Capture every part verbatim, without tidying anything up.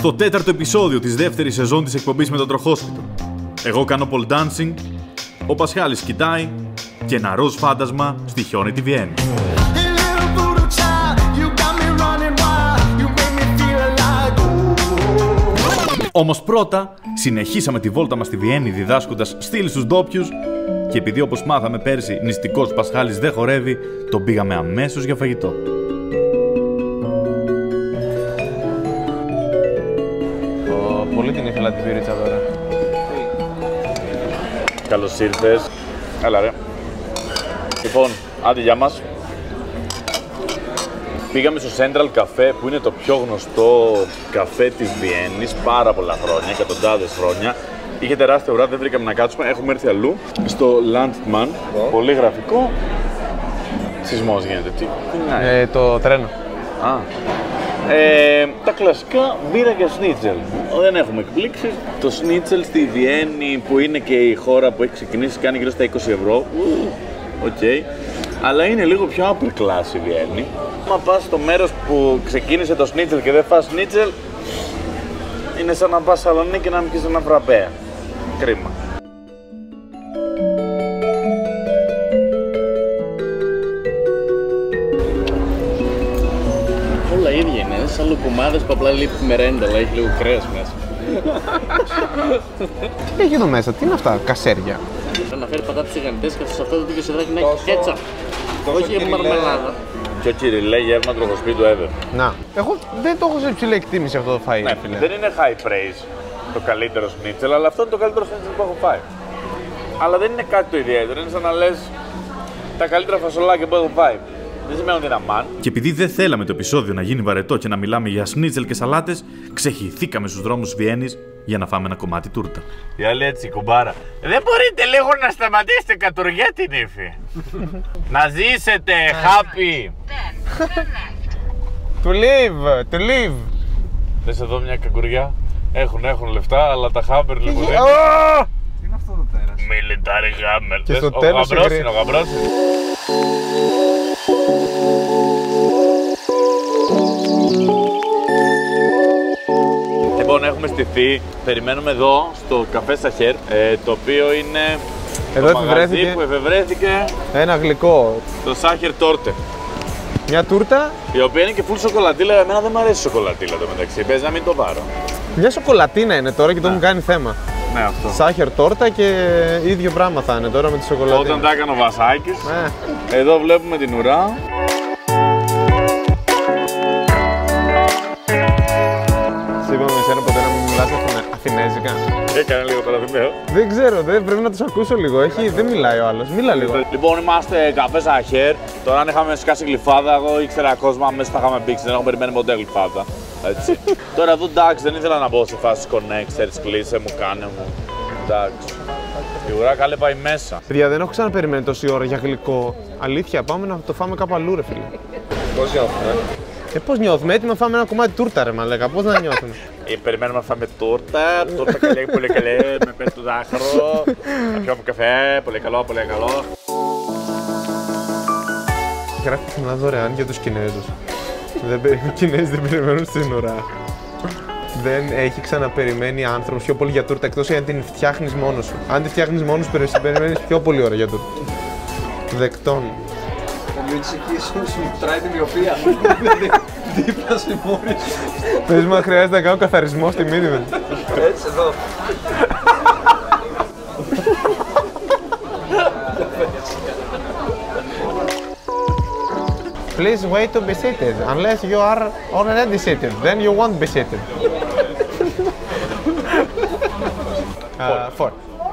στο τέταρτο επεισόδιο της δεύτερης σεζόν της εκπομπής με το τροχόσπιτο. Εγώ κάνω pole dancing, ο Πασχάλης κοιτάει και ένα ροζ φάντασμα στοιχιώνει τη Βιέννη. Όμως πρώτα συνεχίσαμε τη βόλτα μας στη Βιέννη διδάσκοντας στυλ στους ντόπιους και επειδή όπως μάθαμε πέρσι νηστικός Πασχάλης δεν χορεύει, τον πήγαμε αμέσως για φαγητό. Oh, πολύ την ήθελα την πυρίτσα τώρα. Καλώς ήρθες. Έλα ρε. Λοιπόν, άντε για μας. Πήγαμε στο Central Café που είναι το πιο γνωστό καφέ της Βιέννης πάρα πολλά χρόνια, εκατοντάδες χρόνια. Είχε τεράστια ουρά, δεν βρήκαμε να κάτσουμε, έχουμε έρθει αλλού. Στο Landtmann, oh. Πολύ γραφικό. Σεισμός γίνεται, τι, τι είναι. Ε, το τρένο. Α. Ε, τα κλασικά μπύρα και σνίτσελ. Δεν έχουμε εκπλήξεις. Το σνίτσελ στη Βιέννη που είναι και η χώρα που έχει ξεκινήσει κάνει γύρω στα είκοσι ευρώ. Οκ. Okay. Αλλά είναι λίγο πιο upper class η Βιέννη. Μα πας στο μέρος που ξεκίνησε το σνίτσελ και δεν φας σνίτσελ, είναι σαν να πας Σαλονίκη και να μην πιεις ένα φραπέ. Κρίμα. Όλα ίδια είναι, σαν λουκουμάδες που απλά λείπει μερέντα, αλλά έχει λίγο κρέας μέσα. Τι έχει εδώ μέσα, τι είναι αυτά, κασέρια. Θα αναφέρει πατάτες γιγαντές και σε αυτό το τίγιο σεδάκι να έχει κέτσα. Όχι μαρμελάδα. Πιο κυριλέ γεύμα τροχοσπίτου ever. Να, εγώ δεν το έχω σε υψηλή εκτίμηση αυτό το φαΐ. Ναι, φίλε. Δεν είναι high praise το καλύτερο σνίτσελ, αλλά αυτό είναι το καλύτερο σνίτσελ που έχω φάει. Αλλά δεν είναι κάτι το ιδιαίτερο, είναι σαν να λες τα καλύτερα φασολάκια που έχω φάει. Δεν σημαίνει ότι είναι αμάν. Και επειδή δεν θέλαμε το επεισόδιο να γίνει βαρετό και να μιλάμε για σνίτσελ και σαλάτες, ξεχυθήκαμε στους δρόμους Βιέννης για να φάμε ένα κομμάτι τούρτα. Η άλλη έτσι, κουμπάρα. Δεν μπορείτε λίγο να σταματήσετε κατουργέ την ύφη. Να ζήσετε, happy. To live, to live. Θες εδώ μια κακουριά. Έχουν, έχουν λεφτά, αλλά τα χάμπερ λοιπόν δεν. Τι είναι αυτό το τέρας. Military hammer. Και στο τέλος ο γαμπρός είναι, ο γαμπρός είναι. Λοιπόν, έχουμε στηθεί, περιμένουμε εδώ στο καφέ Σαχέρ, ε, το οποίο είναι εδώ το μαγαζί που εφευρέθηκε ένα γλυκό. Το Σάχερ Τόρτε. Μια τούρτα. Η οποία είναι και full σοκολατήλα, εμένα δεν μου αρέσει η σοκολατήλα το μεταξύ, παίζει να μην το πάρω. Μια σοκολατίνα είναι τώρα και το ναι. μου κάνει θέμα. Ναι, αυτό. Σάχερ τόρτα και ίδιο πράγμα θα είναι τώρα με τη σοκολατίνα. Όταν τα έκανε ο Βασάκης, ναι. Εδώ βλέπουμε την ουρά. Είπαμε εσένα ποτέ να μην μιλάς αθηνέζικα. Έκανε λίγο παραδειγμένο. Δεν ξέρω, δεν, πρέπει να τους ακούσω λίγο. Έχει, δεν μιλάει ο άλλος. Μίλα λίγο. Λοιπόν, είμαστε καφέ Σαχέρ. Τώρα αν είχαμε σκάσει γλυφάδα, εγώ ήξερα κόσμο, μέσα θα είχαμε μπήξει. Δεν έχω περιμένει ποτέ γλυφάδα. Έτσι. Τώρα εδώ εντάξει, δεν ήθελα να μπω σε φάση connect, search, κλείσε μου, κάνε μου. Εντάξει. Η ουρά καλή πάει μέσα. Παιδιά, δεν έχω ξαναπεριμένει τόση ώρα για γλυκό. Αλήθεια, πάμε να το φάμε κάπου αλλού, ρε φίλε. Πώς νιώθουμε. Ε, πώς νιώθουμε, έτοιμοι να φάμε ένα κομμάτι τούρτα ρε μαλάκα, πώς να νιώθουμε. Ε, περιμένουμε να φάμε τούρτα, τούρτα καλή, πολύ καλή, με πέτω ζάχαρο, να πιούμε καφέ, πολύ καλό, πολύ καλό. Γράφει ξανά δωρεάν για τους Κινέζους. Οι Κινέζοι δεν περιμένουν στην ουρά. Δεν έχει ξαναπεριμένει άνθρωπος πιο πολύ για τούρτα, εκτός αν την φτιάχνεις μόνος σου. Αν τη φτιάχνεις μόνος σου, περιμένεις πιο πολύ ώρα για τούρτα. Δεκτών. Ο Μητσικής σου τράει την μοιοπία. Δίπλα σε μόνοι σου. Πες μου αν χρειάζεται να κάνω καθαρισμό στη μύτη μου. Έτσι εδώ. Please wait to be seated, unless you are already seated, then you won't be seated. uh, four.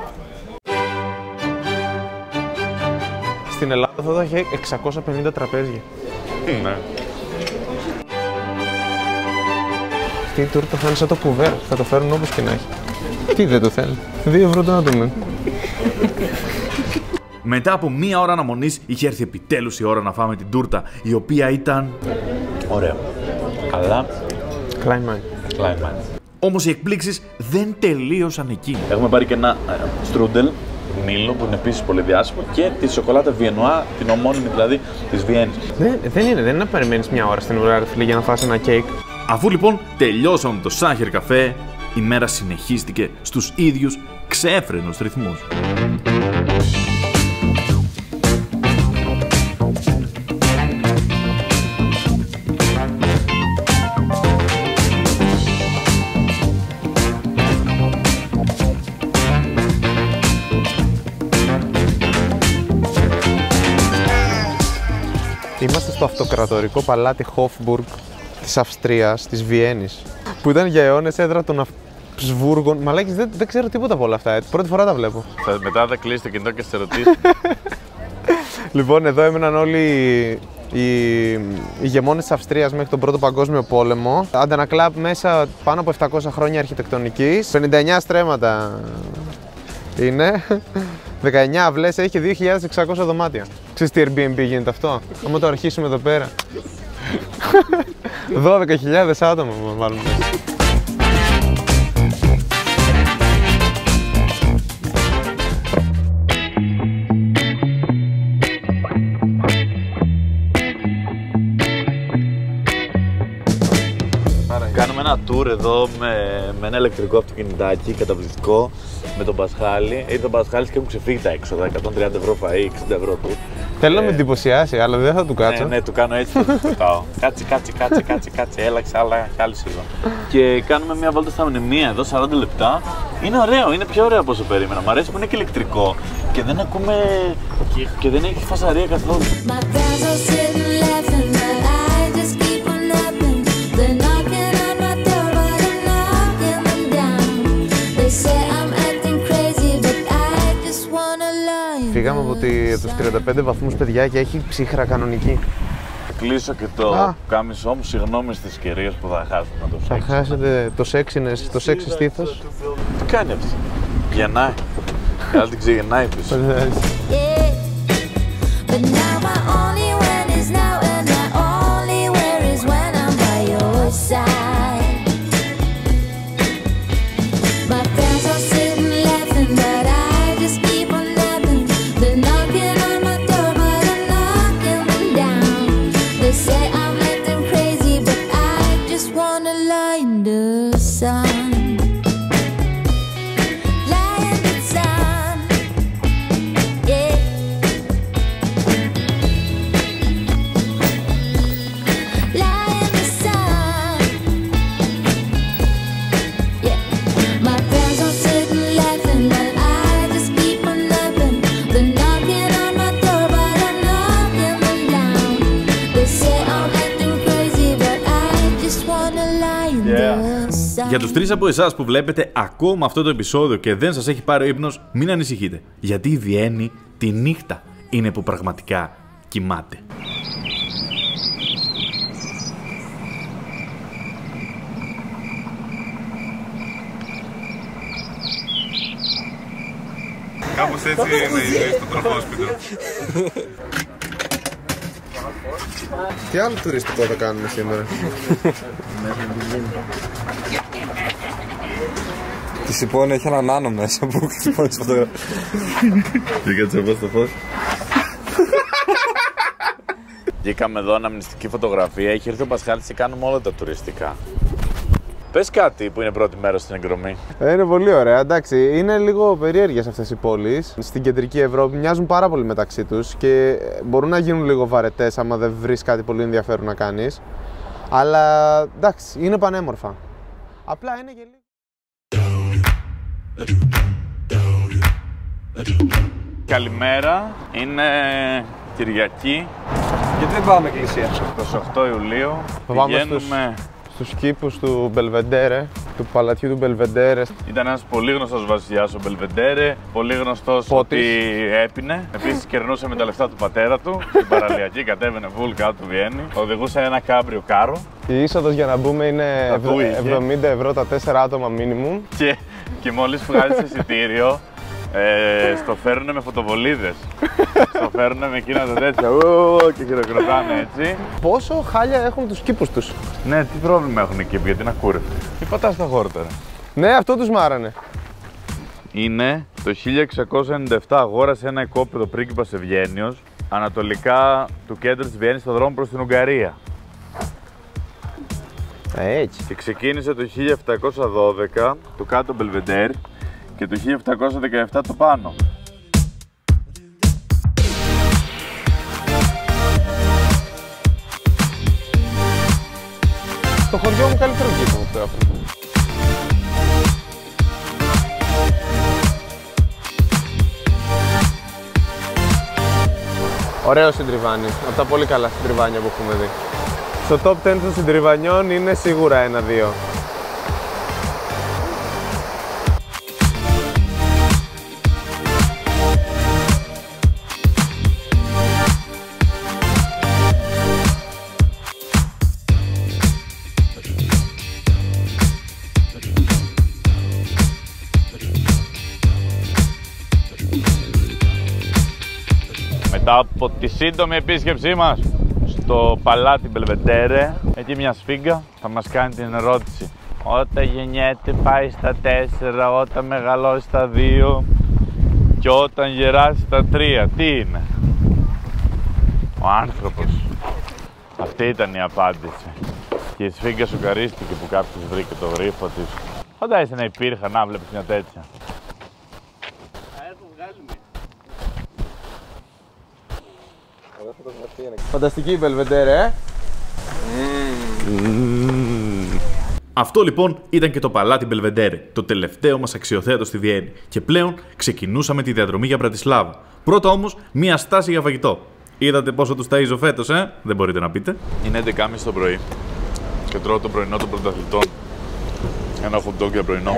Στην Ελλάδα θα έχει εξακόσια πενήντα τραπέζια. Ναι. Αυτή η τούρτα θα είναι σαν το κουβέρ, θα το φέρουν όπως και να έχει. Τι δεν το θέλει, δύο ευρώ το άτομο. Μετά από μία ώρα αναμονής είχε έρθει επιτέλους η ώρα να φάμε την τούρτα, η οποία ήταν ωραία. Αλλά Klein Klein Όμως οι εκπλήξεις δεν τελείωσαν εκεί. Έχουμε πάρει και ένα ε, στρούντελ Μήλο που είναι επίσης πολύ διάσημο και τη σοκολάτα Βιενουά, την ομώνυμη δηλαδή της Βιέννης. Δεν, δεν είναι, δεν είναι να περιμένεις μια ώρα στην ουρά φίλε για να φας ένα κέικ. Αφού λοιπόν τελειώσαμε το Σάχερ καφέ, η μέρα συνεχίστηκε στους ίδιους ξέφρενους ρυθμούς. Είμαστε στο αυτοκρατορικό παλάτι Hofburg της Αυστρίας, της Βιέννης, που ήταν για αιώνες έδρα των Αυσβούργων. Μαλάκης, δεν, δεν ξέρω τίποτα από όλα αυτά, έτσι. Πρώτη φορά τα βλέπω. Θα, μετά θα κλείσει το κινητό και σε ρωτήσει. Λοιπόν, εδώ έμεναν όλοι οι ηγεμόνες της Αυστρίας μέχρι τον Πρώτο Παγκόσμιο Πόλεμο. Αντανακλά μέσα πάνω από επτακόσια χρόνια αρχιτεκτονικής. πενήντα εννέα στρέμματα είναι. δεκαεννέα αυλές, έχει και δύο χιλιάδες εξακόσια δωμάτια. Ξέρεις τι Airbnb γίνεται αυτό? Άμα το αρχίσουμε εδώ πέρα. δώδεκα χιλιάδες άτομα μάλλον. Κάνουμε ένα tour εδώ με, με ένα ηλεκτρικό αυτοκινητάκι καταπληκτικό με τον Πασχάλη. Ήρθε ο Πασχάλης και έχουν ξεφύγει τα έξοδα. εκατόν τριάντα ευρώ φαΐ, εξήντα ευρώ του. Θέλω να Ε, με εντυπωσιάσει, αλλά δεν θα του κάτσω. Ναι, ναι, του κάνω έτσι, θα του κοιτάω. Κάτσε, κάτσε, κάτσε, κάτσε, κάτσε, έλαξε άλλα, άλλη σεζόν. Και κάνουμε μια βόλτα στα μνημεία εδώ, σαράντα λεπτά. Είναι ωραίο, είναι πιο ωραίο από όσο περίμενα. Μ' αρέσει που είναι και ηλεκτρικό και δεν ακούμε και, και δεν έχει φασαρία καθόλου. My friends are sitting laughing, but I just keep on napping. They're knocking on my door, but I'm knocking them down. They say I'm acting crazy, but I just wanna lie. Φύγαμε από τη, τους τριάντα πέντε βαθμούς, παιδιά, και έχει ψύχρα κανονική. Θα κλείσω και το Α. κάμισό μου, συγγνώμη στις κυρίες που θα χάσουν το Θα σεξ. χάσετε το σεξινες, το σεξι στήθος. Τι κάνει αυτή? Γεννάει. Καλά την ξεγεννάει πίσω. Yeah, but now my only when is now, and my only where is when I'm by your side. My friends are sitting laughing, but I just keep on napping. They're knocking on my door, but I'm knocking them down. They say I'm acting crazy, but I just wanna lie in the sun. Lie in the sun. Yeah. Lie in the sun. Yeah. My friends are sitting laughing, but I just keep on napping. They're knocking on my door, but I'm knocking them down. They say I'm acting crazy, but I just wanna lie in the sun. Για τους τρεις από εσάς που βλέπετε ακόμα αυτό το επεισόδιο και δεν σας έχει πάρει ο ύπνος, μην ανησυχείτε. Γιατί η Βιέννη τη νύχτα είναι που πραγματικά κοιμάται. Κάπως έτσι είναι η ζωή στο τροχόσπιτο. Τι άλλο τουριστικό θα κάνουμε σήμερα? Τη Σιπώνει έχει έναν άνω μέσα που χτυπώνει τις φωτογραφίες. Τι κάτσε εδώ στο φως. Βγήκαμε εδώ αναμνηστική φωτογραφία. Έχει έρθει ο Πασχάλης και κάνουμε όλα τα τουριστικά. Πες κάτι που είναι πρώτη μέρα στην εκδρομή. Ε, είναι πολύ ωραία, εντάξει. Είναι λίγο περίεργες αυτές οι πόλεις. Στην κεντρική Ευρώπη μοιάζουν πάρα πολύ μεταξύ τους και μπορούν να γίνουν λίγο βαρετές άμα δεν βρεις κάτι πολύ ενδιαφέρον να κάνεις. Αλλά εντάξει, είναι πανέμορφα. Απλά είναι και λίγο. Καλημέρα, είναι Κυριακή, Γιατί δεν πάμε εκκλησία? είκοσι οκτώ Ιουλίου. Θα πάμε Πηγαίνουμε. Στους κήπους του Μπελβεντέρε, του παλατιού του Μπελβεντέρε. Ήταν ένας πολύ γνωστός βασιλιάς ο Μπελβεντέρε, πολύ γνωστός Πότης. ότι έπινε. Επίσης κερνούσε με τα λεφτά του πατέρα του, στην παραλιακή, κατέβαινε βουλ κάτω του Βιέννη. Οδηγούσε ένα κάμπριο κάρο Η είσοδος για να μπούμε είναι Θα το είχε. εβδομήντα ευρώ τα τέσσερα άτομα minimum. και, και μόλις βγάλεις εισιτήριο, ε, στο φέρνουνε με φωτοβολίδες. Στο φέρνουνε με εκείνα τα τέτοια ου, και χειροκροτάνε έτσι. Πόσο χάλια έχουν τους κήπους τους. Ναι, τι πρόβλημα έχουν εκεί, γιατί είναι ακούρευτοι. Τι πατάς στα χώρα τώρα. Ναι, αυτό τους μάρανε. Είναι το χίλια εξακόσια ενενήντα επτά αγόρασε ένα οικόπεδο πρίγκιπας Ευγένιος ανατολικά του κέντρου της Βιέννης, στον δρόμο προς την Ουγγαρία. Έτσι. Και ξεκίνησε το χίλια επτακόσια δώδεκα το κάτω Μπελβεντέρ και το χίλια επτακόσια δεκαεπτά το πάνω. Στο χωριό μου καλύτερο κήπο αυτό έχω. Ωραίο συντριβάνι, από τα πολύ καλά συντριβάνια που έχουμε δει. Στο top δέκα των συντριβανιών είναι σίγουρα ένα-δύο. Μετά από τη σύντομη επίσκεψή μας στο παλάτι Μπελβεντέρε, εκεί μια σφίγγα θα μας κάνει την ερώτηση. Όταν γεννιέται πάει στα τέσσερα, όταν μεγαλώσει στα δύο και όταν γεράσει στα τρία, τι είναι? Ο άνθρωπος. Αυτή ήταν η απάντηση. Και η σφίγγα σοκαρίστηκε που κάποιος βρήκε το γρίφο της. Φαντάζεσαι να υπήρχαν, να βλέπεις μια τέτοια. Φανταστική η Μπελβεντέρε, ε! Mm. Αυτό λοιπόν ήταν και το παλάτι Μπελβεντέρε, το τελευταίο μας αξιοθέατο στη Βιέννη. Και πλέον ξεκινούσαμε τη διαδρομή για Μπρατισλάβα. Πρώτα όμως, μία στάση για φαγητό. Είδατε πόσο τους ταΐζω φέτος, ε? Δεν μπορείτε να πείτε. Είναι έντεκα και μισή το πρωί και τρώω το πρωινό των πρωταθλητών. Ένα hot dog για πρωινό.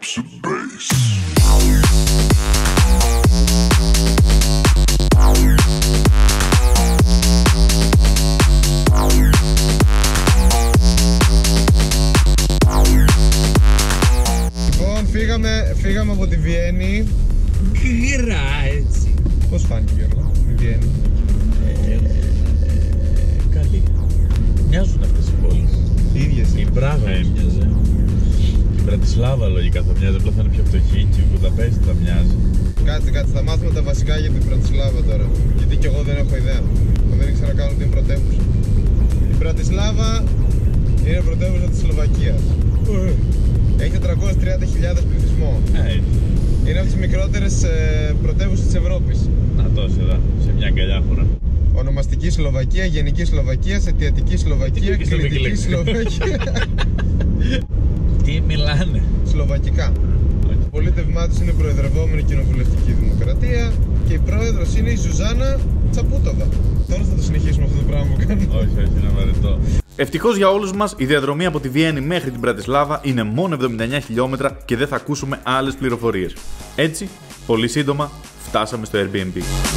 Λοιπόν, φύγαμε, φύγαμε από τη Βιέννη. Γλυρά έτσι. Πώς φάνηκε, Γιώργο, η Βιέννη? Ε, καλή. Μοιάζουν αυτές οι πόλεις. Οι ίδιες. Η Πράγα έμοιαζε. Η Μπρατισλάβα λογικά θα μοιάζει, απλά θα είναι πιο φτωχή και η Βουδαπέστη θα μοιάζει. Κάτσε, κάτσε, θα μάθουμε τα βασικά για την Μπρατισλάβα τώρα. Γιατί κι εγώ δεν έχω ιδέα. Δεν ήξερα καν ότι είναι πρωτεύουσα. Η Μπρατισλάβα είναι πρωτεύουσα της Σλοβακίας. Έχει τετρακόσιες τριάντα χιλιάδες πληθυσμό. Έτσι. Είναι από τις μικρότερες ε, πρωτεύουσες της Ευρώπης. Να τόσο εδώ, σε μια αγκαλιάχουρα. Ονομαστική Σλοβακία, Γενική Σλοβακία, Αιτιατική Σλοβακία, Τι Κλητική λέξη. Σλοβακία. Τι μιλάνε. Σλοβακικά. Το πολίτευμά τους είναι προεδρευόμενη κοινοβουλευτική δημοκρατία και η πρόεδρος είναι η Ζουζάνα Τσαπούτοβα. Τώρα θα το συνεχίσουμε αυτό το πράγμα που κάνουμε. Όχι, όχι, είναι βαρετό. Ευτυχώς για όλους μας, η διαδρομή από τη Βιέννη μέχρι την Μπρατισλάβα είναι μόνο εβδομήντα εννέα χιλιόμετρα και δεν θα ακούσουμε άλλες πληροφορίες. Έτσι, πολύ σύντομα, φτάσαμε στο Airbnb.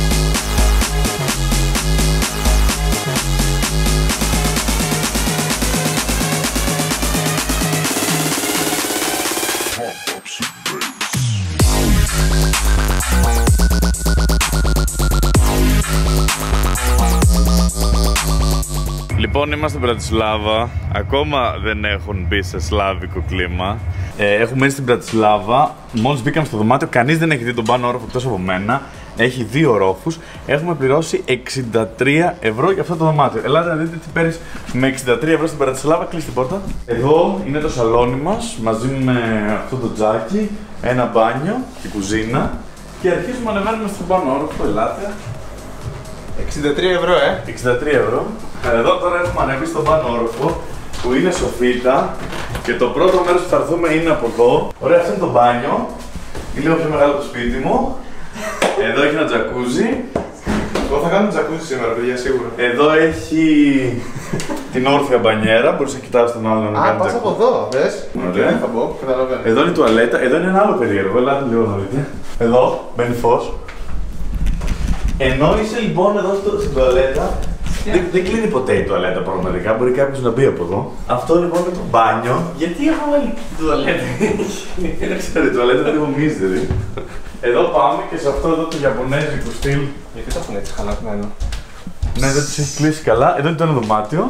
Λοιπόν, είμαστε στην Μπρατισλάβα. Ακόμα δεν έχουν μπει σε σλάβικο κλίμα. Ε, έχουμε μείνει στην Μπρατισλάβα. Μόλις μπήκαμε στο δωμάτιο, κανείς δεν έχει δει τον πάνω όροφο εκτός από μένα. Έχει δύο ορόφους. Έχουμε πληρώσει εξήντα τρία ευρώ για αυτό το δωμάτιο. Ελάτε να δείτε τι παίρνεις με εξήντα τρία ευρώ στην Μπρατισλάβα. Κλείστε την πόρτα. Εδώ είναι το σαλόνι μας, μαζί με αυτό το τζάκι, ένα μπάνιο και κουζίνα. Και αρχίζουμε να ανεβαίνουμε στον πάνω όροφο. Ελάτε. εξήντα τρία ευρώ, ε! εξήντα τρία ευρώ. Εδώ τώρα έχουμε ανέβει στον πάνω όροφο που είναι σοφίτα και το πρώτο μέρος που θα έρθουμε είναι από εδώ. Ωραία, αυτό είναι το μπάνιο. Είναι λίγο πιο μεγάλο το σπίτι μου. Εδώ έχει ένα τζακούζι. Εγώ θα κάνω τζακούζι σήμερα, παιδιά, σίγουρα. Εδώ έχει την όρθια μπανιέρα. Μπορείς να κοιτάς τον άλλον να Α, κάνει πας από εδώ, δες. Ωραία. Δεν θα πω, καταλαβαίνω. Εδώ είναι η τουαλέτα. Εδώ είναι ένα άλλο περίεργο. Ελάτε λίγο να δείτε. Εδώ μπαίνει φως. Ενώ είσαι λοιπόν εδώ στο, στην τουαλέτα, δεν, δεν κλείνει ποτέ η τουαλέτα πραγματικά, μπορεί κάποιος να μπει από εδώ. Αυτό λοιπόν είναι το μπάνιο. Γιατί έχω βάλει την τουαλέτα? Δεν ξέρω, η τουαλέτα είναι λίγο μίζερη. Εδώ πάμε και σε αυτό εδώ το ιαπωνέζικο στυλ. Γιατί το έχουν έτσι χαλασμένο? Ναι, δεν τους έχει κλείσει καλά. Εδώ είναι το ένα δωμάτιο.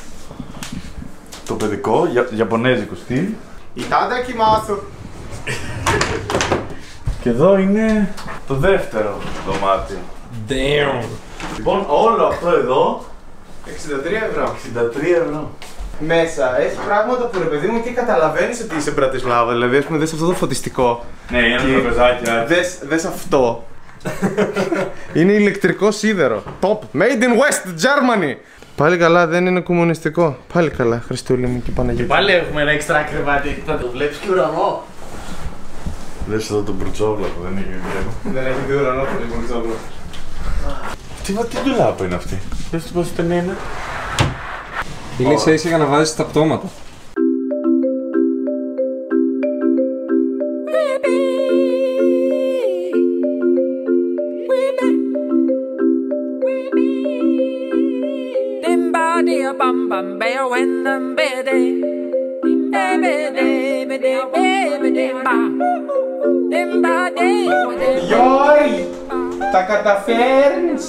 Το παιδικό, για, ιαπωνέζικο στυλ. Ιταντακιμάσου. Και εδώ είναι το δεύτερο δωμάτιο. Damn. Λοιπόν, όλο αυτό εδώ εξήντα τρία ευρώ. εξήντα τρία ευρώ. μέσα έχει πράγματα που ρε παιδί μου και καταλαβαίνεις ότι είσαι Μπρατισλάβα. Δηλαδή, ας πούμε, δες αυτό το φωτιστικό. Ναι, είναι ένα τραπεζάκι. Δες, δες αυτό. Είναι ηλεκτρικό σίδερο. Top. Made in West Germany. Πάλι καλά, δεν είναι κομμουνιστικό. Πάλι καλά, Χριστούλη μου και Παναγία. Πάλι έχουμε ένα εξτρά κρεβάτι. Θα το βλέπεις και ουρανό. Δες εδώ τον μπρουτσόβλα που δεν έχει δει. Δεν έχει δει ουρανό που δεν μπορεί. Τι, τι ντουλάπα είναι αυτή. Δες τι πόσο ταινία είναι. Είναι ίσα ίσα για να βάζεις τα πτώματα. Γιώργη, τα καταφέρνεις.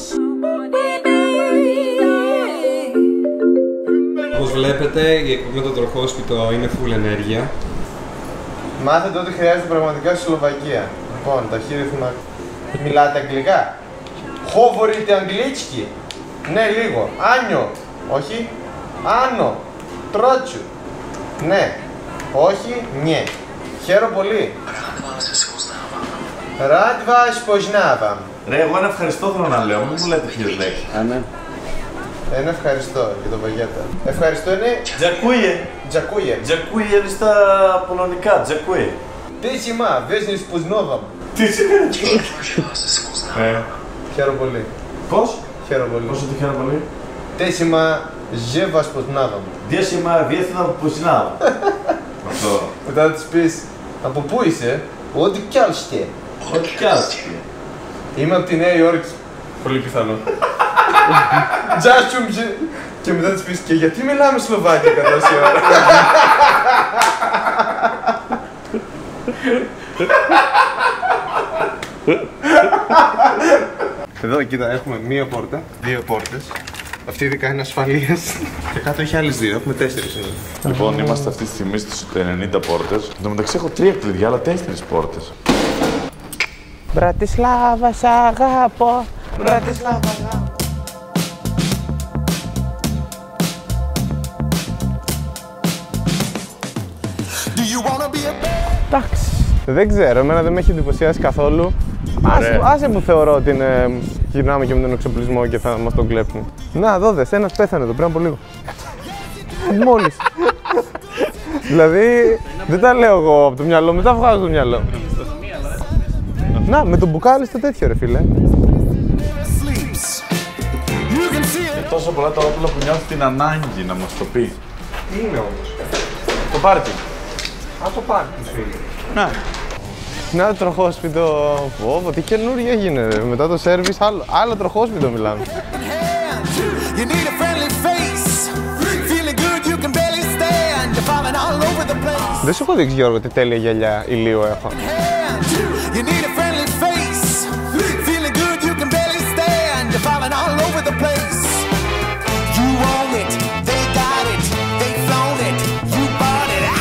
Όπως βλέπετε, η εκπομπή με το τροχόσπιτο είναι full ενέργεια. Μάθετε ότι χρειάζεται πραγματικά στη Σλοβακία. Λοιπόν, τα χείριθμα. Μιλάτε αγγλικά. Χόβορείτε αγγλίτσκι. Ναι, λίγο. Άνιο. Όχι. Άνω. Τρότσου. Ναι. Όχι. Νιε. Χαίρο πολύ. Ράντβα σποσνάβα. Ρε, εγώ ένα ευχαριστώ θέλω να λέω, μην μου λέτε ποιες λέξεις. Α, ναι. Ένα ευχαριστώ για τον Βαγέτα. Ευχαριστώ είναι Τζακούιε. τζακούιε. Τζακούιε είναι στα πολωνικά, τζακούιε. Τι σημά, βέζνη σποσνόβα μου. Τι σημαίνει Ε, Χαίρο πολύ. πώς? Χαίρο πολύ. Πόσο το χαίρομαι πολύ. Τι σημά, ζεύα σποσνάβα μου. Δύο σημαία διεύθυνα από Πουσινάου. Αυτό. Μετά θα της πεις, από πού είσαι, ό,τι κι άλλο σκέ. Ό,τι κι άλλο. Είμαι από τη Νέα Υόρκη. Πολύ πιθανό. Τζάσουμ ζε... Και μετά της πεις, και γιατί μιλάμε Σλοβάκικα τόση ώρα. Εδώ, κοίτα, έχουμε μία πόρτα, δύο πόρτες. Αυτή ειδικά είναι ασφαλείας. Και κάτω έχει άλλες δύο, έχουμε τέσσερις εδώ. Λοιπόν, είμαστε αυτή τη στιγμή στις ενενήντα πόρτες. Εν τω μεταξύ έχω τρία κλειδιά, αλλά τέσσερις πόρτες. Μπρατισλάβα, σ' αγάπω. Μπρατισλάβα, σ' αγάπω. Εντάξει. Δεν ξέρω, εμένα δεν με έχει εντυπωσιάσει καθόλου. Άσε, άσε που θεωρώ ότι είναι... Γυρνάμε και με τον εξοπλισμό και θα μας τον κλέψουν. Να, εδώ δες, ένας πέθανε εδώ πριν από λίγο. Μόλις. Δηλαδή, δεν τα λέω εγώ από το μυαλό μου, τα βγάζω από το μυαλό μου. Να, με το μπουκάλι στο τέτοιο ρε φίλε. Είναι τόσο πολλά τα όπλα που νιώθει την ανάγκη να μας το πει. Τι είναι όμως? Το πάρκινγκ. Α, το πάρκινγκ φίλε. Να. Να το τροχόσπιτο. Πω, τι καινούργια γίνεται. Μετά το σέρβις, άλλο, άλλο τροχόσπιτο μιλάμε. You need a friendly face. Feeling good, you can barely stand. You're falling all over the place. Δεν σου έχω δείξει Γιώργο τι τέλεια γυαλιά ηλίου έχω. You need a friendly face. Feeling good, you can barely stand. You're falling all over the place. You own it, they got it, they flown it, you bought it.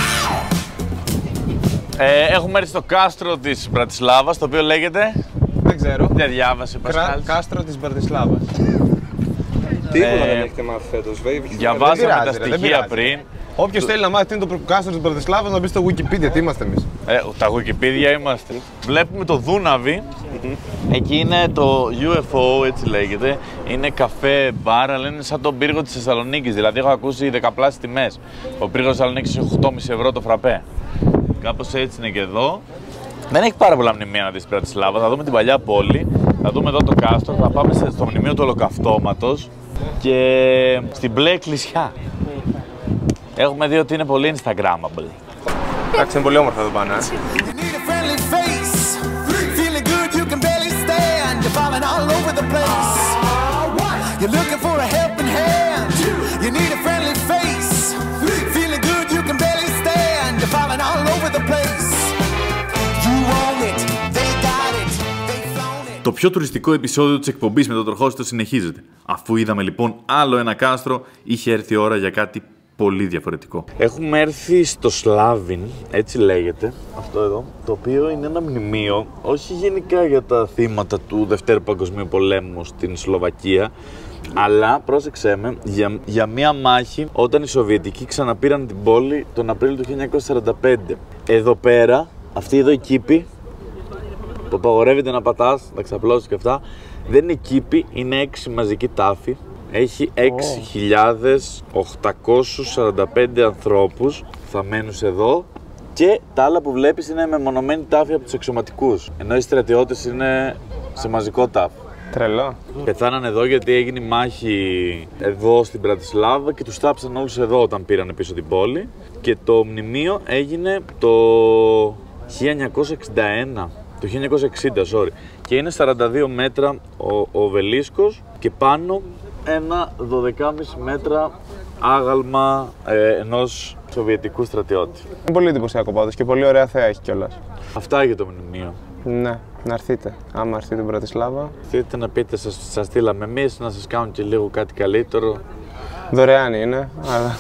Ow! Ε, έχουμε έρθει στο κάστρο της Μπρατισλάβας, το οποίο λέγεται... Δεν ξέρω. Δεν διάβασε, Πασκάλ. Κάστρο της Μπρατισλάβας. Τίποτα Ε, δεν έχετε μάθει φέτος, βέβαια. Διαβάσαμε πειράζει, τα ρε, δεν στοιχεία πειράζει. πριν. Όποιος θέλει να μάθει τι είναι το κάστρο της Μπρατισλάβας να μπει στο Wikipedia, τι είμαστε εμείς. Ε, τα Wikipedia είμαστε. Βλέπουμε το Δούναβι. Εκεί είναι το γιου εφ ο, έτσι λέγεται. Είναι καφέ, μπαρ, αλλά είναι σαν τον πύργο της Θεσσαλονίκης. Δηλαδή, έχω ακούσει δεκαπλάσεις τιμές. Ο πύργος της Θεσσαλονίκης έχει οκτώ κόμμα πέντε ευρώ το φραπέ. Κάπως έτσι είναι και εδώ. Δεν έχει πάρα πολλά μνημεία να δεις στην Μπρατισλάβα. Θα δούμε την παλιά πόλη. Θα δούμε εδώ το κάστρο. Θα πάμε στο μνημείο του Ολοκαυτώματος και στην μπλε εκκλησιά. Έχουμε δει ότι είναι πολύ Instagrammable. Εντάξει, είναι πολύ όμορφα εδώ πάνω. Ε. You need a friendly face. Feeling good, you can barely stand. You're falling all over the place. You're looking for a helping hand. You need a friendly face. Feeling good, you can barely stand. You're falling all over the place. You own it, they got it, they flown it. Το πιο τουριστικό επεισόδιο της εκπομπής με το τροχόσπιτο συνεχίζεται. Αφού είδαμε λοιπόν άλλο ένα κάστρο, είχε έρθει η ώρα για κάτι πολύ διαφορετικό. Έχουμε έρθει στο Σλάβιν, έτσι λέγεται, αυτό εδώ, το οποίο είναι ένα μνημείο, όχι γενικά για τα θύματα του Δευτέρου Παγκοσμίου Πολέμου στην Σλοβακία, Αλλά πρόσεξέ με, για, για μία μάχη όταν οι Σοβιετικοί ξαναπήραν την πόλη τον Απρίλιο του χίλια εννιακόσια σαράντα πέντε. Εδώ πέρα, αυτή εδώ η κήπη που απαγορεύεται να πατάς, να ξαπλώσεις και αυτά, δεν είναι κήπη, είναι έξι μαζική τάφη. Έχει έξι χιλιάδες οκτακόσιους σαράντα πέντε ανθρώπους θαμμένους εδώ και τα άλλα που βλέπεις είναι μεμονωμένη τάφη από τους αξιωματικούς. Ενώ οι στρατιώτες είναι σε μαζικό τάφο. Τρελό. Πεθάναν εδώ γιατί έγινε η μάχη εδώ στην Πρατισλάβα και τους τάψαν όλους εδώ όταν πήραν πίσω την πόλη. Και το μνημείο έγινε το χίλια εννιακόσια εξήντα ένα, το χίλια εννιακόσια εξήντα, sorry. Και είναι σαράντα δύο μέτρα ο, ο οβελίσκος και πάνω ένα δώδεκα κόμμα πέντε μέτρα άγαλμα ε, ενός Σοβιετικού στρατιώτη. Είναι πολύ εντυπωσιακό πάντως και πολύ ωραία θέα έχει κιόλας. Αυτά για το μνημείο. Ναι, να έρθετε. Άμα έρθετε στην Πρατισλάβα. Έρθετε να πείτε, σας, σας στείλαμε εμείς, να σας κάνουν και λίγο κάτι καλύτερο. Δωρεάν είναι, αλλά.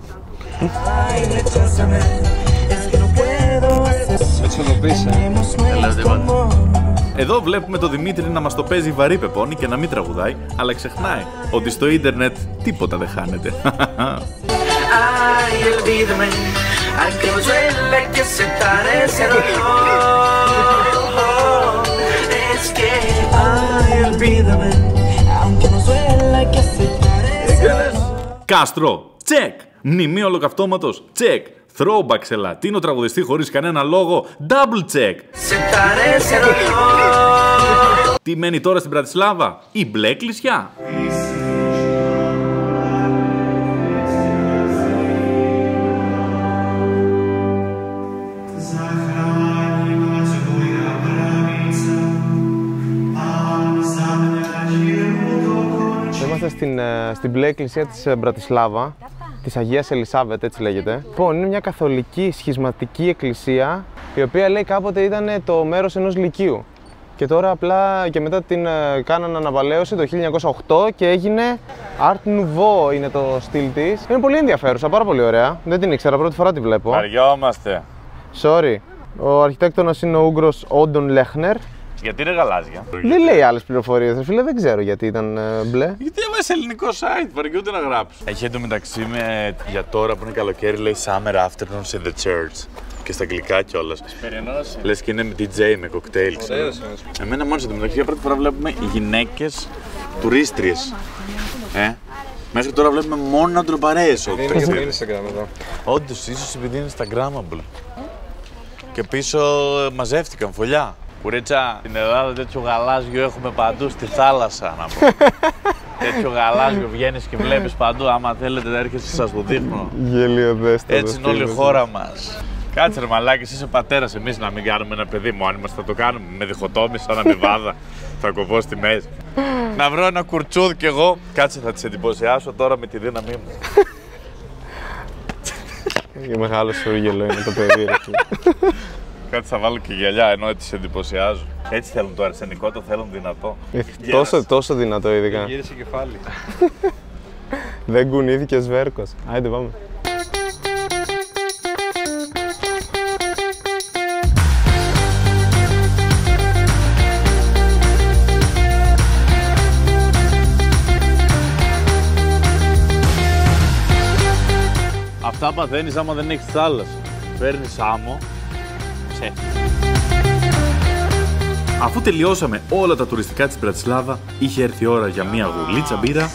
Έτσι θα το πεις, ε. Εδώ βλέπουμε τον Δημήτρη να μας το παίζει βαρύ πεπόνι και να μην τραγουδάει, αλλά ξεχνάει ότι στο ίντερνετ τίποτα δεν χάνεται. Κάστρο, τσεκ! Μνημείο ολοκαυτώματος, τσεκ! Throwback σε Λατίνο τραγουδιστή χωρίς κανένα λόγο, double check! Τι μένει τώρα στην Πρατισλάβα, η μπλε εκκλησιά! Είμαστε στην, στην μπλε εκκλησία της Μπρατισλάβα, της Αγίας Ελισάβετ, έτσι λέγεται. Λοιπόν, είναι μια καθολική σχισματική εκκλησία, η οποία λέει κάποτε ήταν το μέρος ενός λυκείου. Και τώρα απλά και μετά την κάνανε αναβαλαίωση το χίλια εννιακόσια οκτώ και έγινε Art Nouveau είναι το στυλ της. Είναι πολύ ενδιαφέρουσα, πάρα πολύ ωραία. Δεν την ήξερα, πρώτη φορά τη βλέπω. Βαριόμαστε. Sorry. Ο αρχιτέκτονας είναι ο Ούγγρος Όντον Λέχνερ. Γιατί είναι γαλάζια. Δεν λέει άλλες πληροφορίες, φίλε, δεν ξέρω γιατί ήταν ε, μπλε. Γιατί έβαλε ελληνικό site, βαριούνται να γράψει. Έχει εντωμεταξύ με για τώρα που είναι καλοκαίρι, λέει Summer Afternoons in the Church. Και στα αγγλικά κιόλας. Λες και είναι με ντι τζέι, με κοκτέιλ. Εμένα μόνο εντωμεταξύ για πρώτη φορά βλέπουμε γυναίκες τουρίστριες. Ε? Μέχρι τώρα βλέπουμε μόνο αντροπαρέες. Είναι και το Instagram εδώ. Όντως, ίσως επειδή είναι Instagrammable. Και πίσω μαζεύτηκαν φωλιά. Κουρίτσα, στην Ελλάδα τέτοιο γαλάζιο έχουμε παντού στη θάλασσα, να πω. Τέτοιο γαλάζιο βγαίνεις και βλέπεις παντού, άμα θέλετε να έρχεσαι σας το δείχνω. Γελιοδέστατο. Έτσι είναι όλη η χώρα μας. Κάτσε ρε μαλάκι, είσαι πατέρας, εμείς να μην κάνουμε ένα παιδί μου, αν είμαστε θα το κάνουμε, με διχοτόμηση σαν αμοιβάδα, θα κοπώ στη μέση. Να βρω ένα κουρτσούδι κι εγώ, κάτσε θα τις εντυπωσιάσω τώρα με τη δύναμή μου. Για μεγάλο σούργελο είναι το παιδί, ρε. Κάτι θα βάλω και γυαλιά ενώ έτσι σε εντυπωσιάζω. Έτσι θέλουν το αρσενικό, το θέλουν δυνατό. τόσο, τόσο δυνατό ειδικά. Γύρισε κεφάλι. Δεν κουνήθηκε σβέρκος. Άιντε πάμε. Αυτά παθαίνεις άμα δεν έχεις θάλασσα. Παίρνεις άμμο. Αφού τελειώσαμε όλα τα τουριστικά της Μπρατισλάβα, είχε έρθει η ώρα για μια γουλίτσα μπύρα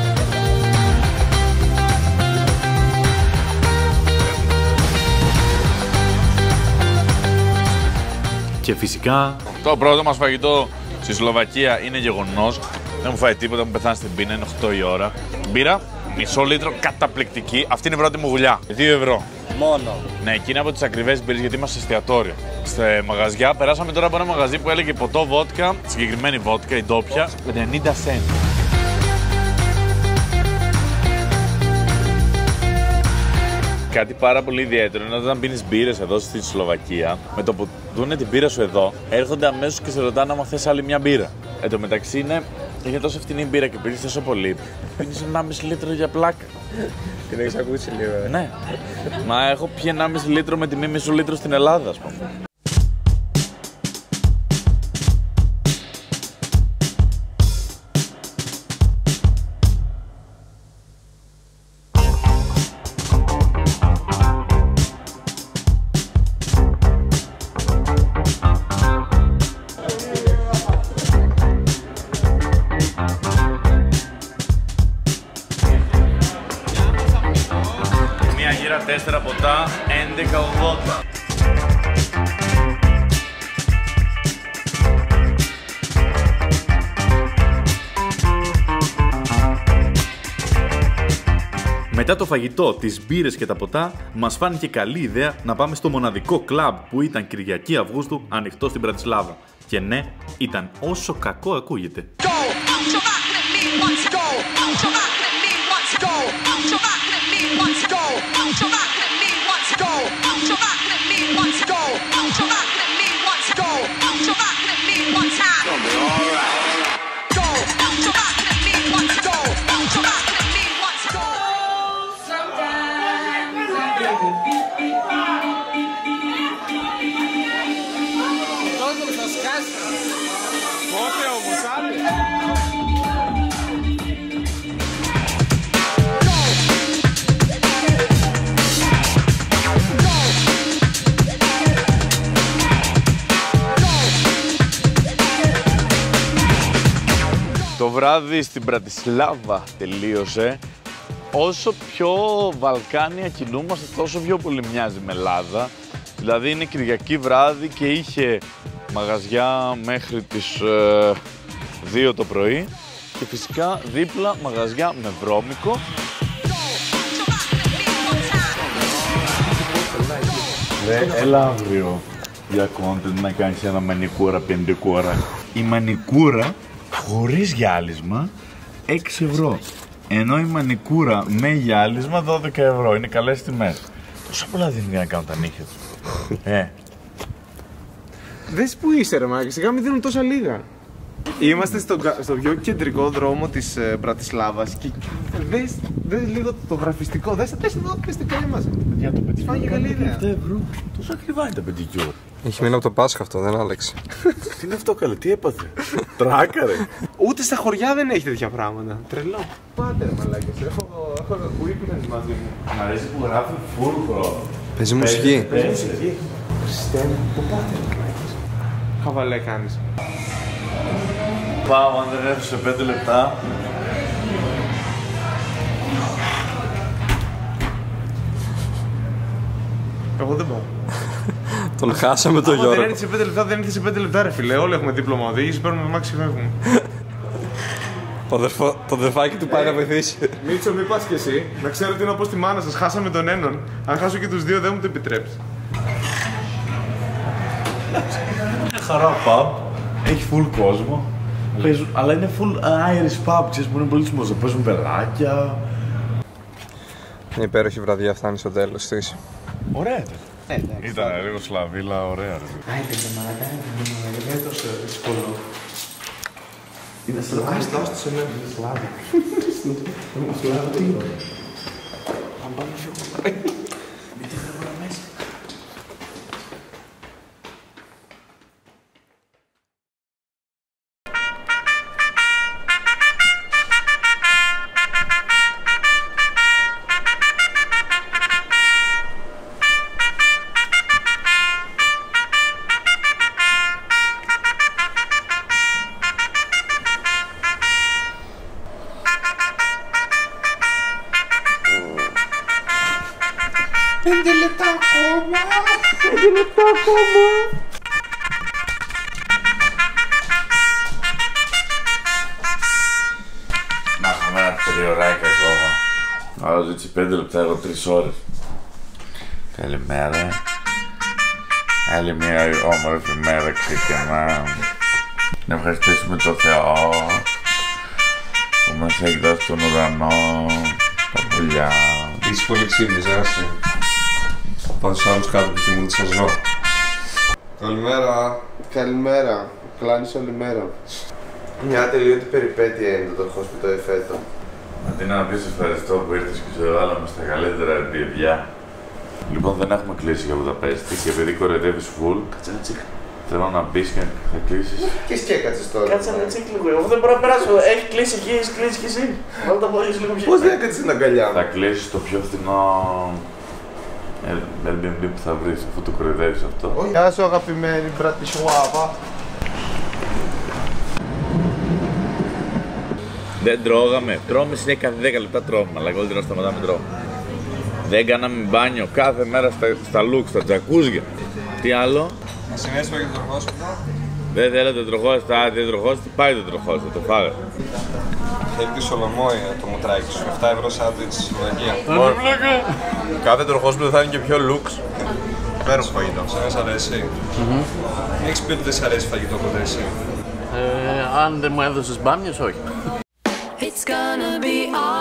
και φυσικά Το πρώτο μας φαγητό στη Σλοβακία είναι γεγονός. Δεν μου φάει τίποτα, μου πεθάνει στην πείνα, είναι οκτώ η ώρα. Μπύρα, μισό λίτρο, καταπληκτική. Αυτή είναι η πρώτη μου γουλιά. δύο ευρώ. Μόνο. Ναι, εκείνη από τις ακριβές μπύρες γιατί είμαστε εστιατόριο. Σε μαγαζιά, περάσαμε τώρα από ένα μαγαζί που έλεγε ποτό βότκα, συγκεκριμένη βότκα, η ντόπια, ενενήντα σέντ. Κάτι πάρα πολύ ιδιαίτερο είναι όταν πίνεις μπύρες εδώ στη Σλοβακία, με το που δούνε την μπύρα σου εδώ, έρχονται αμέσως και σε ρωτάνε άμα θες άλλη μια μπύρα. Εν τω μεταξύ είναι, είναι τόσο φτηνή μπύρα και πίνεις τόσο πολύ, πίνεις ενάμιση λίτρο για πλάκα. Την έχεις ακούσει λίγο, ε. Ναι. Μα έχω πιει ενάμιση λίτρο με τιμή μισό λίτρο στην Ελλάδα, ας πούμε. Πήρα τέσσερα ποτά, έντεκα ογδόντα. Μετά το φαγητό, τις μπύρες και τα ποτά, μας φάνηκε καλή ιδέα να πάμε στο μοναδικό κλαμπ που ήταν Κυριακή Αυγούστου ανοιχτό στην Πρατισλάβα. Και ναι, ήταν όσο κακό ακούγεται. Το βράδυ στην Πρατισλάβα τελείωσε. Όσο πιο Βαλκάνια κινούμαστε, τόσο πιο πολύ μοιάζει με Ελλάδα. Δηλαδή είναι Κυριακή βράδυ και είχε μαγαζιά μέχρι τις ε, δύο το πρωί και φυσικά δίπλα μαγαζιά με βρώμικο. Ρε, έλα αύριο για content να κάνεις ένα μανικούρα πεντικούρα. Η μανικούρα χωρίς γυάλισμα έξι ευρώ. Ενώ η μανικούρα με γυάλισμα δώδεκα ευρώ. Είναι καλές τιμές. Τόσα πολλά δίνουν για να κάνουν τα νύχια τους. ε. Δες που είσαι ρε μάγκη, σιγά μην δίνουν τόσα λίγα. Είμαστε στο, στο πιο κεντρικό δρόμο της ε, Πρατισλάβας και δες, δες λίγο το γραφιστικό, δες, δες εδώ, δες τι κάνει μας. Για το πεντικιούρ Φάγε καλή ιδέα. ευρώ. Τόσο ακριβά είναι τα πεντικιούρ. Έχει μείνει από το Πάσχα αυτό, δεν άλλαξε. Τι είναι αυτό καλέ, τι έπαθε. Τράκαρε. Ούτε στα χωριά δεν έχει τέτοια πράγματα. Τρελό. Πάτε ρε μαλάκες, έχω, έχω Weekends μαζί μου. Μ' αρέσει που γράφει φούρκο. Παίζει μουσική. Παίζει μουσική. Χριστέ μου, πού πάτε ρε μαλάκες. Χαβαλέ κάνεις. Πάω, αν δεν έρθω σε πέντε λεπτά. Εγώ δεν πάω. Τον χάσαμε τον Αν δεν Γιώργο. έρθει σε πέντε λεπτά, δεν έρθει σε πέντε λεπτά ρε φίλε. Όλοι έχουμε δίπλωμα οδήγηση, παίρνουμε μάξι και φεύγουμε. Το, δερφο... το δερφάκι του πάει να βοηθήσει. Μίτσο, μην πας κι εσύ. Να ξέρω ότι είναι όπως τη μάνα σας. Χάσαμε τον έναν. Αν χάσω και τους δύο, δεν μου το επιτρέψει. Είναι χαρά pub. Έχει full κόσμο. Παίζουν, αλλά είναι full Irish pub, ξέρεις που είναι πολύ σημαντικό. Παίζουν πελάκια. Μια υπέροχη βραδιά φτάνει στο τέλος της. Ωραία ήταν. Ήταν λίγο σλαβίλα, ωραία. Άιτε και μαλακά, δεν είναι τόσο δύσκολο. Είναι σλάβα. Άστα, άστα σε μένα. Είναι σλάβα. Είναι σλάβα, τι είναι. Αν πάμε να φύγουμε. Μην τη φεύγω μέσα. Πέντε λεπτά ακόμα! Πέντε λεπτά ακόμα! Να έχουμε ένα τριωράκι ακόμα. Άλλος έτσι πέντε λεπτά, εγώ τρεις ώρες. Καλημέρα. Άλλη μια όμορφη μέρα ξεκινά. Να ευχαριστήσουμε τον Θεό που μας έχει δώσει τον ουρανό, τα πουλιά. Είσαι πολύ ξύπνης, άσε. Πάω στους άλλους κάτω που θυμούν σας ζω. Καλημέρα. Καλημέρα. Κλάνεις όλη μέρα. Μια τελείωτη περιπέτεια είναι το hospital εφέτο. Αντί να πεις ευχαριστώ που ήρθες και σε βάλαμε στα καλύτερα παιδιά. Λοιπόν, δεν έχουμε κλείσει για Βουδαπέστη και επειδή κοροϊδεύεις full, κάτσε να τσίκλει. Θέλω να μπεις και θα κλείσεις. Και σκέκατσες τώρα. Κάτσε να τσίκλει λίγο. Εγώ δεν μπορώ να περάσω. Έχει κλείσει εκεί, έχει κλείσει κι εσύ. Βάλε τα πόδια σου λίγο πιο. Πώς δεν έκατσες την αγκαλιά μου. Θα κλείσεις το πιο φθηνό Airbnb που θα βρεις, αφού το κοροϊδεύεις αυτό. Γεια σου αγαπημένη Μπρατισλάβα. Δεν τρώγαμε. Τρώμε συνέχεια κάθε δέκα λεπτά τρώμε. Αλλά εγώ δεν σταματάμε τρώμε. Δεν κάναμε μπάνιο κάθε μέρα στα, στα λουκ, στα τζακούζια. Τι άλλο? Μας συνέσπαγε το τροχόσπιτο. Δεν θέλετε τροχόσπιτο, α, δεν τροχόσπιτο, πάει το τροχόσπιτο, το φάγατε. Θέλει τη Σολομόια το μουτράκι σου, επτά ευρώ σάντουιτς στη Slovakia. Κάθε τροχόσπιτο θα είναι και πιο λουξ. Φέρω φαγητό. Σε ένας αρέσει. Έχεις πει ότι δεν σ' αρέσει φαγητό ποτέ εσύ? Ε, αν δεν μου έδωσες μπάμιες, όχι. It's gonna be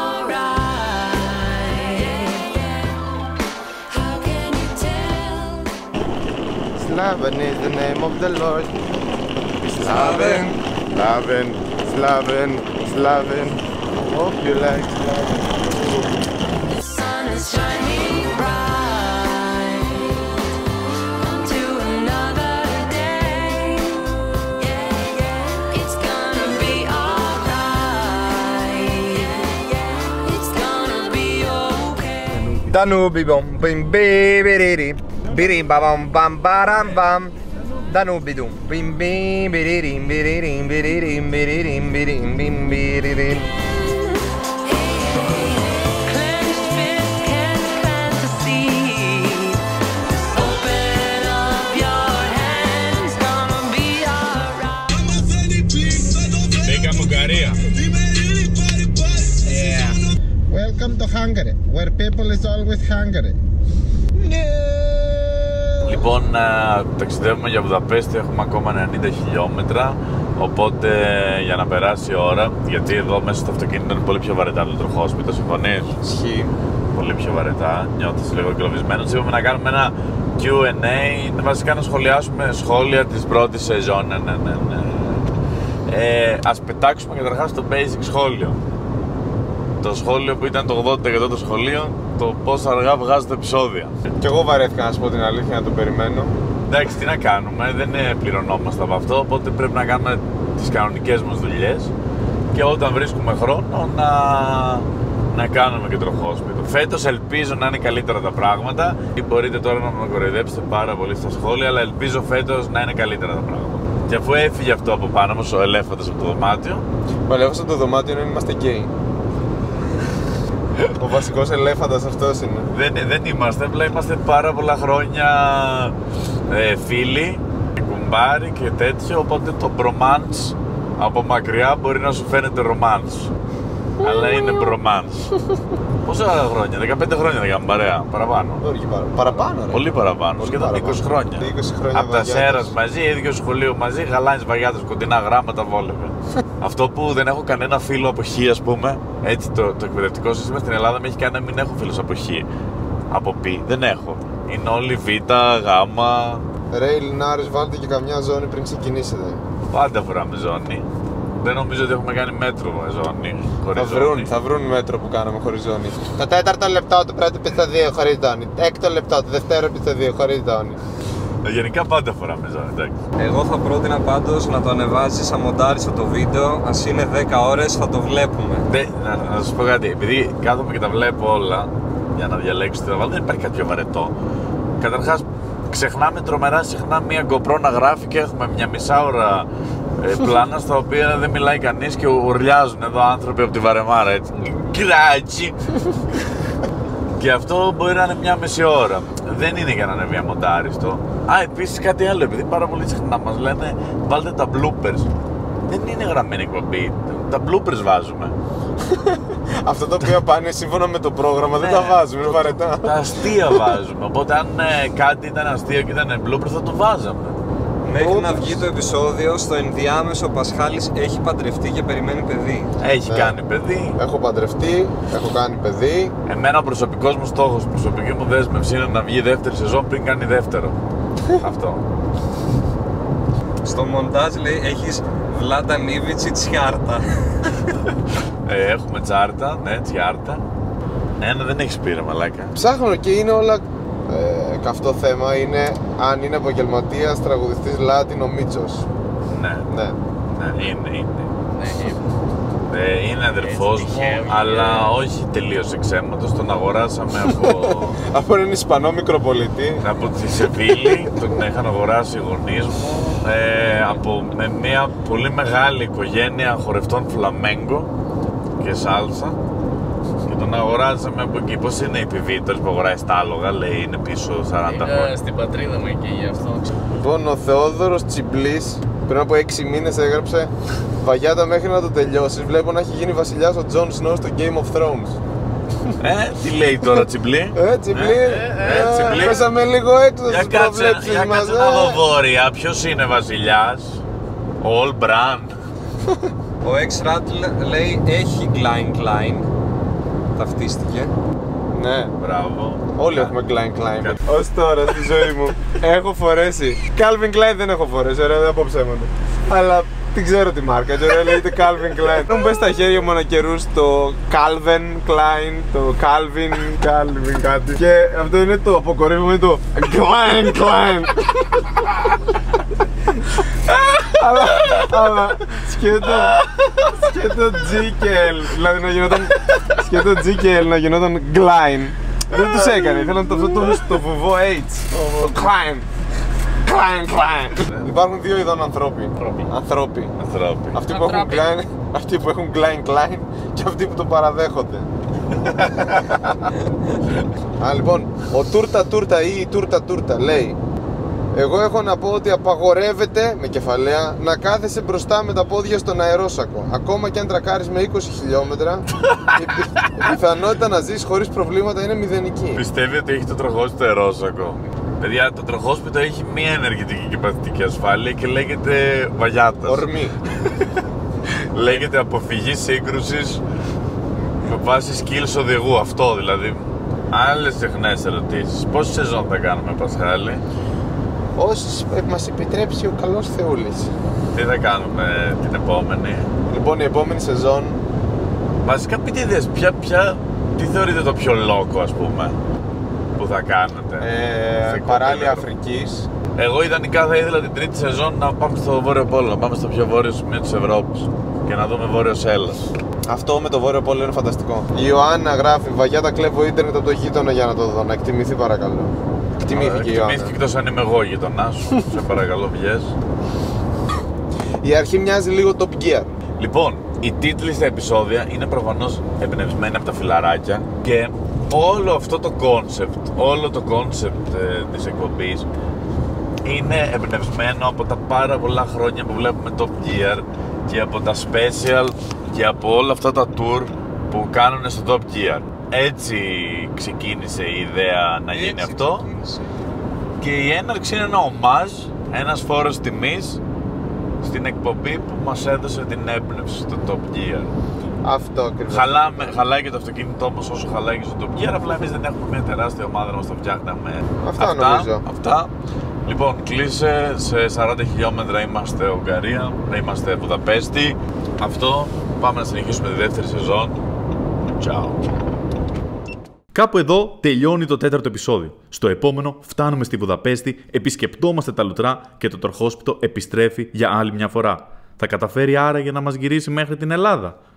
alright. How can you tell? Slaven is the name of the Lord. Slaven, Slaven, Slaven, Slaven. Hope you like Slaven. The sun is shining bright. Come to another day. Yeah, yeah. It's gonna be alright. Yeah, yeah. It's gonna be okay. Danubi bom bim bibiriri birim bam bam baram bam Danubi dum bim bim biririm biririm biririm biririm birim bim biririm. Clenched fist can fantasy. Open up your hands. Gonna be alright. Μπήκαμε Ουγγαρία. Welcome to Hungary, where people is always hungry. Λοιπόν, ταξιδεύουμε για Βουδαπέστη, έχουμε ακόμα ενενήντα χιλιόμετρα. Οπότε για να περάσει η ώρα, γιατί εδώ μέσα στο αυτοκίνητο είναι πολύ πιο βαρετά το τροχόσπιτο, συμφωνείς? Ισχύει. Πολύ πιο βαρετά, νιώθεις λίγο εγκλωβισμένος. Είπαμε να κάνουμε ένα κιου εντ έι, βασικά να σχολιάσουμε σχόλια της πρώτης σεζόν. Ναι, ναι, ναι, ναι. Ε, ας πετάξουμε καταρχάς το basic σχόλιο. Το σχόλιο που ήταν το ογδόντα τοις εκατό των σχολείων, το πόσο αργά βγάζετε επεισόδια. Κι εγώ βαρέθηκα να σου πω την αλήθεια, να το περιμένω. Εντάξει, τι να κάνουμε, δεν πληρωνόμαστε από αυτό, οπότε πρέπει να κάνουμε τις κανονικές μας δουλειές και όταν βρίσκουμε χρόνο να, να κάνουμε και τροχόσπιτο. Φέτος ελπίζω να είναι καλύτερα τα πράγματα ή μπορείτε τώρα να με κοροϊδέψετε πάρα πολύ στα σχόλια, αλλά ελπίζω φέτος να είναι καλύτερα τα πράγματα. Και αφού έφυγε αυτό από πάνω μας, ο ελέφαντας από το δωμάτιο. Ο ελέφαντας από το δωμάτιο είναι είμαστε γκέι. Ο βασικός ελέφαντας αυτός είναι. Δεν, δεν είμαστε, απλά είμαστε πάρα πολλά χρόνια ε, φίλοι, κουμπάρι και τέτοιο, οπότε το bromance από μακριά μπορεί να σου φαίνεται romance. Αλλά είναι bromance. Πόσα χρόνια, δεκαπέντε χρόνια δεν κάνουμε παρέα, παραπάνω. Όχι παρα... παραπάνω, ρε. Πολύ παραπάνω, Πολύ σχεδόν παραπάνω. είκοσι χρόνια. είκοσι χρόνια Από τα βαγιάτες. Σέρας μαζί, ίδιο σχολείο μαζί, γαλάνης βαγιάτες, κοντινά γράμματα βόλευε. Αυτό που δεν έχω κανένα φίλο από Χ, ας πούμε, έτσι το, το εκπαιδευτικό σύστημα στην Ελλάδα με έχει κάνει να μην έχω φίλους από Χ. Από Π, δεν έχω. Είναι όλοι Β, Γ. Ρε Λινάρες, βάλτε και καμιά ζώνη πριν ξεκινήσετε. Πάντα φοράμε ζώνη. Δεν νομίζω ότι έχουμε κάνει μέτρο με ζώνη. Χωρίς Θα βρουν, ζώνη. θα βρουν μέτρο που κάναμε χωρίς ζώνη. Το τέταρτο λεπτό του πρώτου επεισοδίου χωρίς ζώνη. Έκτο λεπτό του δεύτερου επεισοδίου χωρίς ζώνη. Ε, Γενικά πάντα φοράμε ζώνη, εντάξει. Εγώ θα πρότεινα πάντως να το ανεβάζεις, να μοντάρισαι το βίντεο. Ας είναι δέκα ώρες, θα το βλέπουμε. Ναι, να, να σας πω κάτι, επειδή κάθομαι και τα βλέπω όλα για να διαλέξω τι θα βάλω, δεν υπάρχει κάτι πιο βαρετό. Καταρχάς, ξεχνάμε τρομερά συχνά μία GoPro να γράφει και έχουμε μια μισά ώρα ε, πλάνα στα οποία δεν μιλάει κανείς και ουρλιάζουν εδώ άνθρωποι από τη Βαρεμάρα, έτσι. Κράτσι! Και αυτό μπορεί να είναι μια μισή ώρα. Δεν είναι για να ανεβεί αμοντάριστο. Α, επίσης κάτι άλλο, επειδή πάρα πολύ συχνά μας λένε βάλτε τα bloopers. Δεν είναι γραμμένη εκπομπή. Τα bloopers βάζουμε. Αυτό το οποίο πάνε σύμφωνα με το πρόγραμμα δεν Ναι, τα βάζουμε, είναι το- βαρετά. Τα αστεία βάζουμε. Οπότε αν ε, κάτι ήταν αστείο και ήταν blooper θα το βάζαμε. Μέχρι να βγει το επεισόδιο, στο ενδιάμεσο ο Πασχάλης έχει παντρευτεί και περιμένει παιδί. Έχει Ναι. κάνει παιδί. Έχω παντρευτεί, έχω κάνει παιδί. Εμένα ο προσωπικός μου στόχος, η προσωπική μου δέσμευση είναι να βγει δεύτερη σεζόν πριν κάνει δεύτερο. Αυτό. Στο μοντάζ λέει έχεις Βλάντα Νίβιτση τσιάρτα. Ε, έχουμε τσάρτα, ναι, τσιάρτα. Ένα δεν έχει πείρα, μαλάκα. Ψάχνω και είναι όλα ε, καυτό θέμα. Είναι αν είναι επαγγελματίας τραγουδιστής Λάτιν ο Μίτσος. Ναι, Ναι. ναι, είναι, είναι. Ε, είναι αδερφός μου, αλλά όχι τελείως εξαίματος. Τον αγοράσαμε από, Από έναν Ισπανό μικροπολιτή. από τη Σεβίλη. Τον είχαν αγοράσει οι γονείς μου. Ε, από, με μια πολύ μεγάλη οικογένεια χορευτών φλαμέγκο και σάλσα. Και Τον αγοράζαμε από εκεί. Πώς είναι οι επιβίτες που αγοράζει τα άλογα, λέει είναι πίσω σαράντα Είχα χρόνια. στην πατρίδα μου εκεί γι' αυτό. Λοιπόν, ο Θεόδωρος Τσιμπλής πριν από έξι μήνες έγραψε Βαγιάτα μέχρι να το τελειώσεις. Βλέπω να έχει γίνει βασιλιάς ο Τζον Σνόου στο Game of Thrones. Ε, τι λέει τώρα Τσιμπλή. Ε, Τσιμπλή, ε, ε, Τσιμπλή. πέσαμε λίγο έξω Για στις κάτσε, προβλέψεις για μας. κάτσε να δω βόρεια, ποιος είναι βασιλιάς. Ο All Brand. Ο X Rattle λέει έχει Klein Klein. Ταυτίστηκε. Ναι, Μπράβο. όλοι έχουμε Klein Klein. Ως τώρα στη ζωή μου έχω φορέσει Calvin Klein, δεν έχω φορέσει, ωραία, δεν πω ψέματα. Αλλά την ξέρω τη μάρκα, και ωραία λέγεται Calvin Klein. Μου μπες στα χέρια μου ανά καιρούς το Calvin Klein, το Calvin, Calvin κάτι. Και αυτό είναι το αποκορύφωμα, είναι το Klein Klein. αλλά, αλλά σκέτο, σκέτο G και L, δηλαδή να γινόταν, σκέτο G και L να γινόταν Klein. Δεν τους έκανε, ήθελαν το, το, το, το βουβό H, το Klein. Klein, Klein. Υπάρχουν δύο ειδών ανθρώποι. Ανθρώποι. Ανθρώποι. Αυτοί που έχουν Klein, αυτοί που έχουν Klein Klein και αυτοί που το παραδέχονται. Α, λοιπόν, ο Τούρτα Τούρτα ή η Τούρτα Τούρτα λέει εγώ έχω να πω ότι απαγορεύεται, με κεφαλαία, να κάθεσαι μπροστά με τα πόδια στον αερόσακο. Ακόμα και αν τρακάρεις με είκοσι χιλιόμετρα, η πι- η πιθανότητα να ζεις χωρίς προβλήματα είναι μηδενική. Πιστεύει ότι έχει το τροχόσπιτο αερόσακο. Παιδιά, το τροχόσπιτο έχει μία ενεργητική και παθητική ασφάλεια και λέγεται Βαγιάτας. Ορμή. Λέγεται αποφυγή σύγκρουσης με βάση skills οδηγού. Αυτό δηλαδή. Άλλες συχνές ερωτήσεις. Πόση σεζόν θα κάνουμε, Πασχάλη? Όσοι μας επιτρέψει ο καλός Θεούλης. Τι θα κάνουμε την επόμενη? Λοιπόν, η επόμενη σεζόν Βασικά πείτε ιδέες, ποια, ποια, τι θεωρείτε το πιο λόκο, ας πούμε, που θα κάνετε? ε, Σε παράλια κόκκινο. Αφρικής. Εγώ ιδανικά θα ήθελα την τρίτη σεζόν να πάμε στο Βόρειο Πόλο, να πάμε στο πιο βόρειο σημείο της Ευρώπης και να δούμε Βόρειος Έλλας. Αυτό με το Βόρειο Πόλο είναι φανταστικό. Η Ιωάννα γράφει Βαγιάτα κλέβω ίντερνετ από το γείτονα για να το δω. Να εκτιμηθεί παρακαλώ. Εκτιμήθηκε η Ιωάννα. Εκτιμήθηκε εκτός αν είμαι εγώ γειτονάς σου, σε παρακαλώ βγες. Η αρχή μοιάζει λίγο Top Gear. Λοιπόν, οι τίτλοι στα επεισόδια είναι προφανώς εμπνευσμένοι από τα φιλαράκια και όλο αυτό το κόνσεπτ, όλο το κόνσεπτ ε, της εκπομπής είναι εμπνευσμένο από τα πάρα πολλά χρόνια που βλέπουμε Top Gear και από τα special και από όλα αυτά τα tour που κάνουν στο Top Gear. Έτσι ξεκίνησε η ιδέα να γίνει Έτσι αυτό ξεκίνησε. και η έναρξη είναι ένα ομάζ, ένας φόρος τιμής στην εκπομπή που μας έδωσε την έμπνευση στο Top Gear. Αυτό ακριβώς. Χαλάμε, χαλάει και το αυτοκίνητό μας όσο χαλάει και στο Top Gear, απλά εμείς δεν έχουμε μια τεράστια ομάδα να μας το φτιάχναμε. Αυτά νομίζω. Αυτά. Λοιπόν, κλείσε, σε σαράντα χιλιόμετρα είμαστε Ουγγαρία, είμαστε Βουδαπέστη. Αυτό, πάμε να συνεχίσουμε τη δεύτερη σεζόν. Ciao. Κάπου εδώ τελειώνει το τέταρτο επεισόδιο. Στο επόμενο φτάνουμε στη Βουδαπέστη, επισκεπτόμαστε τα λουτρά και το τροχόσπιτο επιστρέφει για άλλη μια φορά. Θα καταφέρει άραγε να μας γυρίσει μέχρι την Ελλάδα?